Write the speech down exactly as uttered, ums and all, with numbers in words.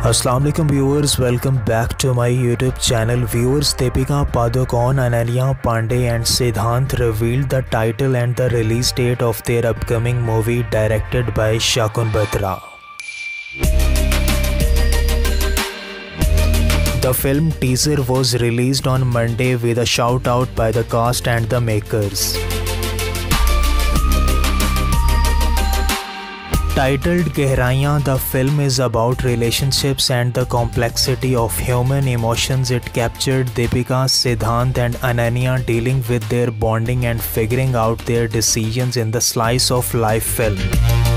Assalamu alaikum viewers, welcome back to my YouTube channel. Viewers, Deepika Padukone, Ananya Pandey and Siddhant revealed the title and the release date of their upcoming movie directed by Shakun Batra. The film teaser was released on Monday with a shout out by the cast and the makers. Titled Gehraiyan, the film is about relationships and the complexity of human emotions. It captured Deepika, Siddhant and Ananya dealing with their bonding and figuring out their decisions in the slice of life film.